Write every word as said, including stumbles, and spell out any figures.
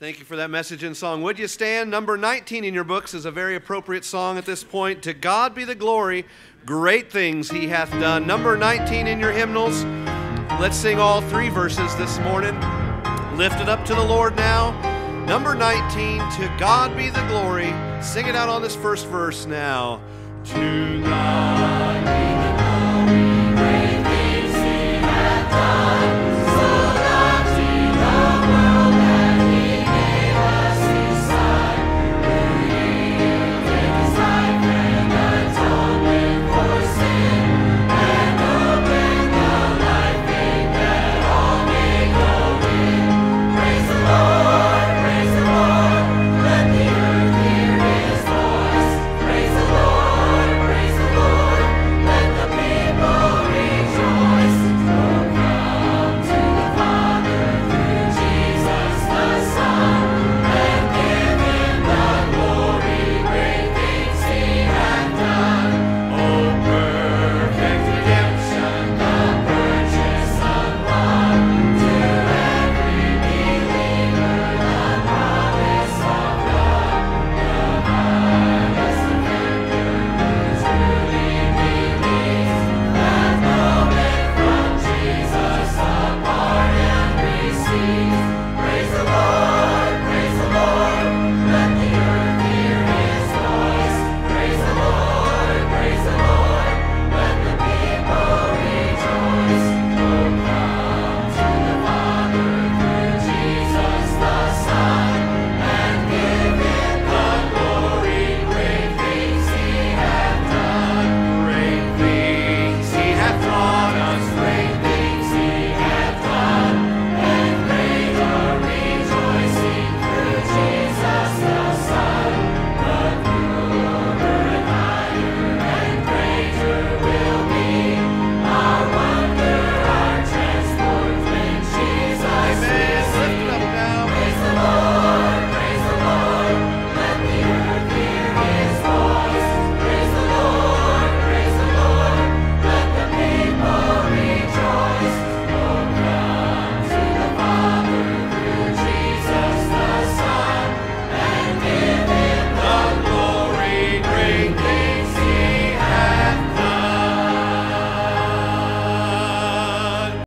Thank you for that message and song. Would you stand? Number nineteen in your books is a very appropriate song at this point. To God be the glory, great things he hath done. Number nineteen in your hymnals. Let's sing all three verses this morning. Lift it up to the Lord now. Number nineteen, to God be the glory. Sing it out on this first verse now. To God be